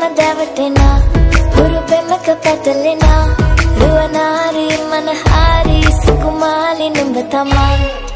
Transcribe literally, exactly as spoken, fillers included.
දැවටෙනා හුරු පෙමක පැටලෙනා රුවනාරි මනහාරි සුකුමාලි නුඹ තමා